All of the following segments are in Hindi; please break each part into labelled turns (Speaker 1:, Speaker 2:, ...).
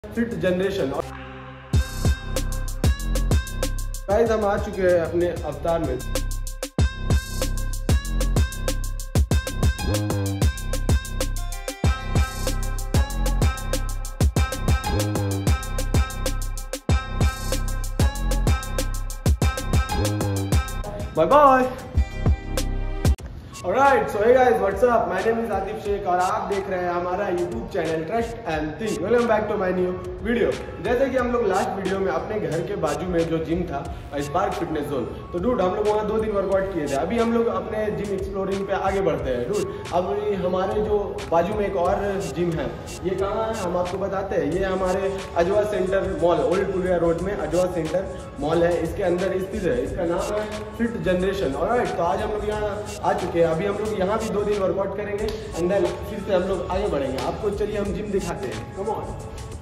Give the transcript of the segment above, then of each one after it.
Speaker 1: Fit generation. और गाइस हम आ चुके हैं अपने अवतार में। Bye bye. Alright, so hey guys, what's up, my name is Atif Shaikh और आप देख रहे हैं हमारा YouTube channel trust and think. Welcome back to my new video. जैसे कि हम लोग लास्ट वीडियो में अपने घर के बाजू में जो जिम था स्पार्क फिटनेस जोन, तो डूड हम लोग वहाँ 2 दिन वर्कआउट किए थे। अभी हम लोग अपने जिम एक्सप्लोरिंग पे आगे बढ़ते हैं। डूड अब हमारे जो बाजू में एक और जिम है, ये कहाँ है हम आपको बताते हैं। ये हमारे Ajwa centre mall, old Puliya road में अजवा सेंटर मॉल है, इसके अंदर स्थित है। इसका नाम है फिट जनरेशन। ऑलराइट, तो आज हम लोग यहाँ आ चुके हैं। अभी हम लोग यहाँ भी 2 दिन वर्कआउट करेंगे एंड देन फिर से हम लोग आगे बढ़ेंगे। आपको चलिए हम जिम दिखाते हैं, कम ऑन।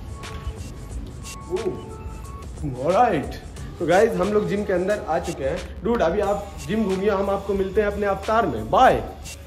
Speaker 1: ऑलराइट, तो गाइज हम लोग जिम के अंदर आ चुके हैं। डूड अभी आप जिम घूमिए, हम आपको मिलते हैं अपने अवतार में। बाय।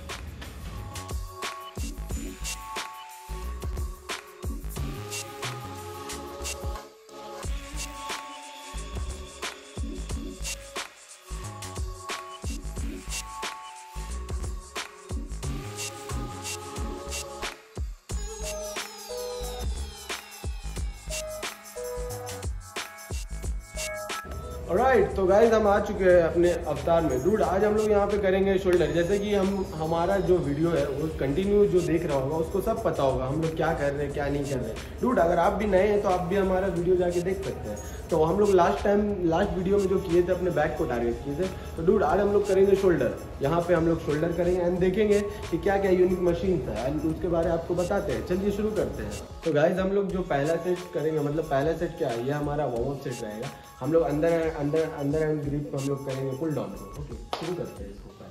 Speaker 1: ऑलराइट, तो गाइज हम आ चुके हैं अपने अवतार में। डूड आज हम लोग यहाँ पे करेंगे शोल्डर। जैसे कि हमारा जो वीडियो है वो कंटिन्यू जो देख रहा होगा उसको सब पता होगा हम लोग क्या कर रहे हैं क्या नहीं कर रहे हैं। डूड अगर आप भी नए हैं तो आप भी हमारा वीडियो जाके देख सकते हैं। तो हम लोग लास्ट वीडियो में जो किए थे अपने बैक को टारगेट किए थे, तो डूड आज हम लोग करेंगे शोल्डर। यहाँ पे हम लोग शोल्डर करेंगे एंड देखेंगे कि क्या क्या यूनिक मशीन था एंड उसके बारे में आपको बताते हैं। चलिए शुरू करते हैं। तो गाइज हम लोग जो पहला सेट करेंगे, मतलब पहला सेट क्या है, ये हमारा वार्म अप सेट रहेगा। हम लोग अंदर एंड ग्रिप हम लोग करेंगे पुल डाउन को। ओके, शुरू करते हैं इसको पहले।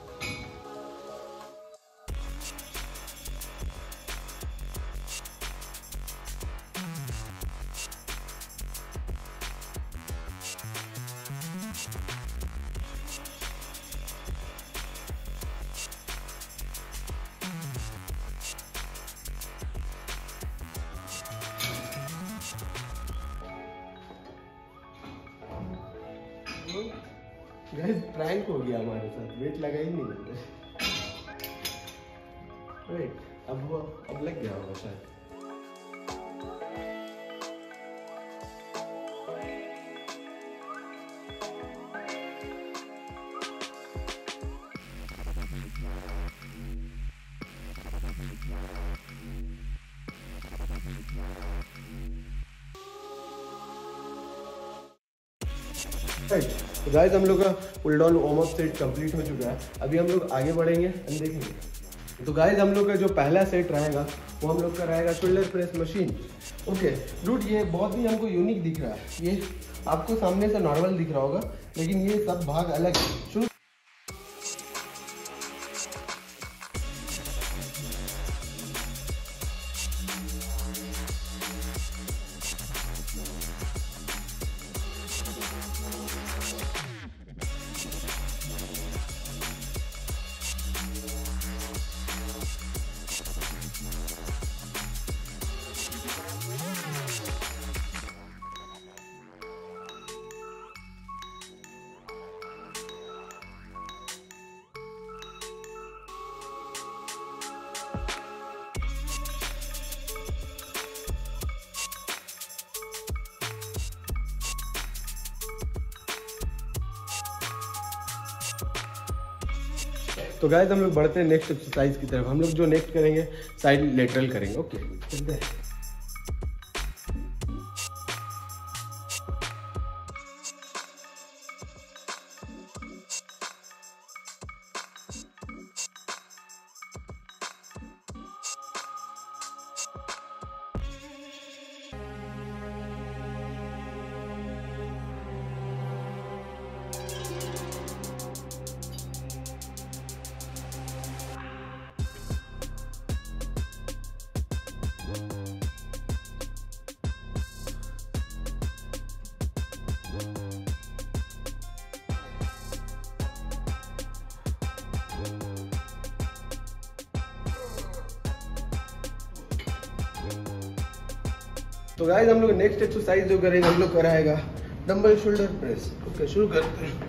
Speaker 1: गाइस प्रैंक हो गया हमारे साथ, वेट लगा ही नहीं मैंने। वेट, अब लग गया होगा शायद। तो गाइस हम लोग का pull down warm up set complete हो चुका है। अभी हम लोग आगे बढ़ेंगे एंड देखेंगे। तो गाइस हम लोग का जो पहला सेट रहेगा वो हम लोग का रहेगा shoulder press machine. Okay dude, ये बहुत ही हमको यूनिक दिख रहा है। ये आपको सामने से नॉर्मल दिख रहा होगा लेकिन ये सब भाग अलग है। तो गाइस हम लोग बढ़ते हैं नेक्स्ट एक्सरसाइज की तरफ। हम लोग जो नेक्स्ट करेंगे साइड लेटरल करेंगे। ओके चलते हैं। तो गाइस हम लोग नेक्स्ट एक्सरसाइज जो करेंगे हम लोग कराएगा डंबल शोल्डर प्रेस। ओके शुरू करते हैं।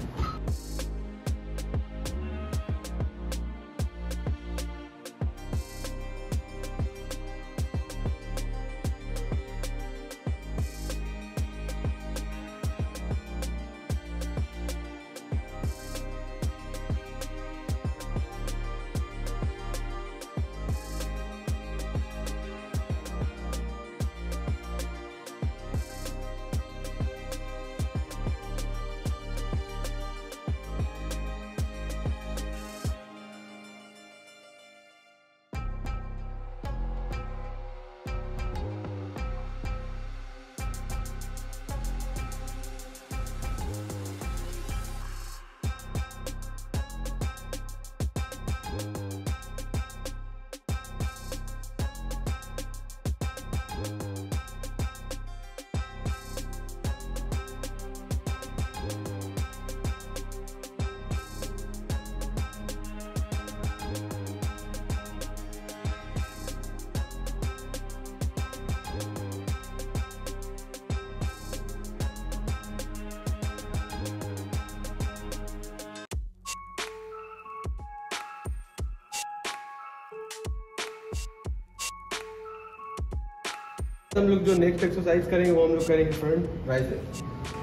Speaker 1: हम लोग जो नेक्स्ट एक्सरसाइज करेंगे वो हम लोग करेंगे फ्रंट ट्राइसेप।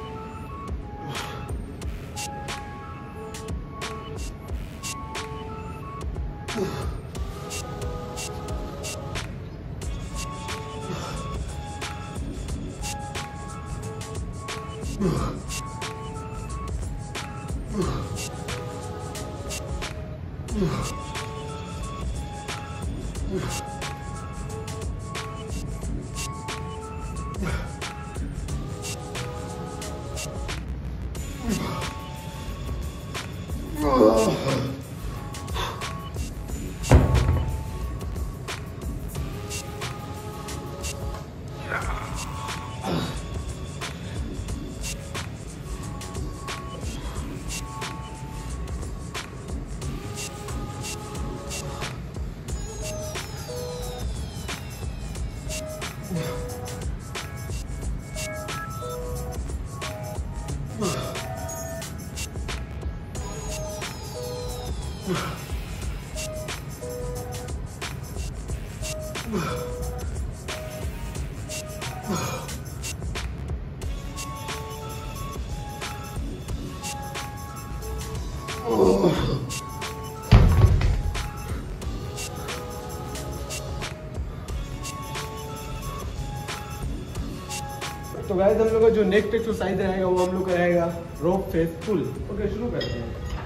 Speaker 1: तो गाइस हम लोग का जो नेक्स्ट एक्सरसाइज रहेगा वो हम लोग का रहेगा रोप फेस पुल। ओके शुरू करते हैं।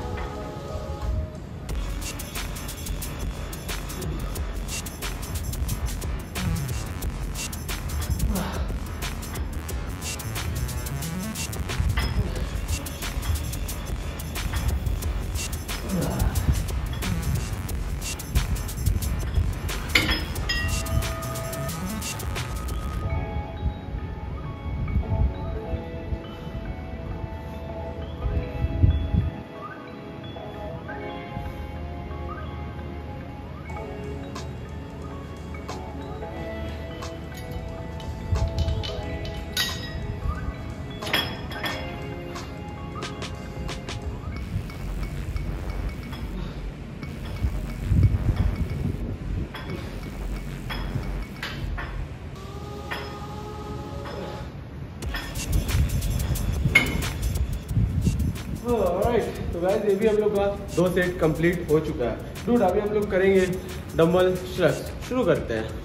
Speaker 1: तो गाइस ये भी हम लोग का 2 सेट कंप्लीट हो चुका है। डूड अभी हम लोग करेंगे डंबल थ्रस्ट। शुरू करते हैं।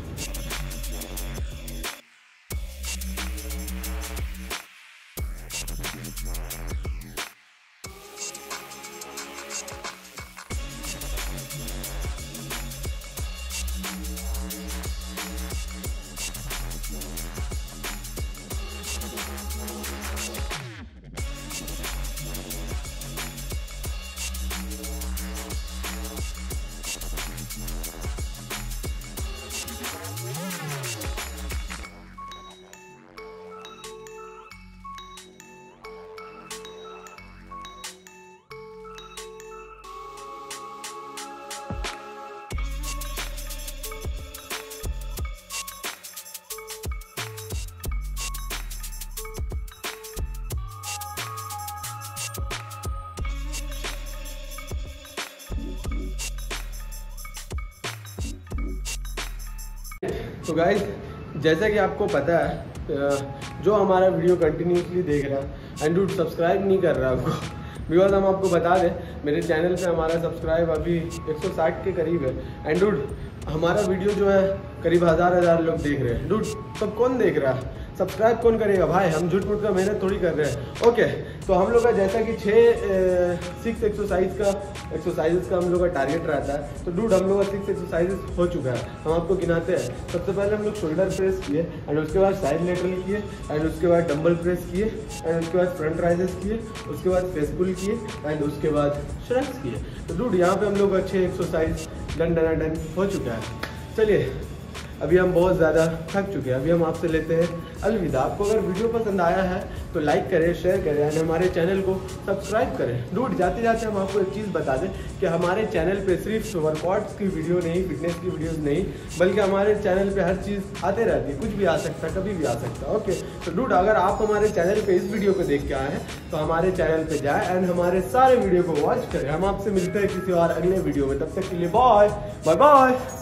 Speaker 1: तो गाइस जैसा कि आपको पता है, जो हमारा वीडियो कंटिन्यूसली देख रहा है एंड डूड सब्सक्राइब नहीं कर रहा आपको, बिकॉज हम आपको बता दें मेरे चैनल पे हमारा सब्सक्राइब अभी 160 के करीब है एंड डूड हमारा वीडियो जो है करीब हज़ार लोग देख रहे हैं। डूड सब कौन देख रहा है, सब्सक्राइब कौन करेगा भाई, हम झूठ मूठ का मेहनत थोड़ी कर रहे हैं। ओके, तो हम लोग का जैसा कि 6 एक्सरसाइजेस का हम लोग का टारगेट रहता है, तो डूड हम लोग का 6 एक्सरसाइजेस हो चुका है। हम आपको गिनाते हैं। सबसे पहले हम लोग शोल्डर प्रेस किए एंड उसके बाद साइड लेटरल किए एंड उसके बाद डंबल प्रेस किए एंड उसके बाद फ्रंट राइजेस किए, उसके बाद फेस पुल किए एंड उसके बाद श्रक्स किए। तो डूड यहाँ पे हम लोग अच्छे एक्सरसाइज डन हो चुका है। चलिए अभी हम बहुत ज़्यादा थक चुके हैं, अभी हम आपसे लेते हैं अलविदा। आपको अगर वीडियो पसंद आया है तो लाइक करें, शेयर करें एंड हमारे चैनल को सब्सक्राइब करें। डूड जाते जाते हम आपको एक चीज़ बता दें कि हमारे चैनल पे सिर्फ वर्कआउट्स की वीडियो नहीं, फिटनेस की वीडियोस नहीं, बल्कि हमारे चैनल पे हर चीज़ आते रहती है, कुछ भी आ सकता है, कभी भी आ सकता है। ओके, तो डूड अगर आप हमारे चैनल पे इस वीडियो को देख के आए हैं तो हमारे चैनल पे जाए एंड हमारे सारे वीडियो को वॉच करें। हम आपसे मिलते हैं किसी और अगले वीडियो में, तब तक के लिए बाय बाय बाय।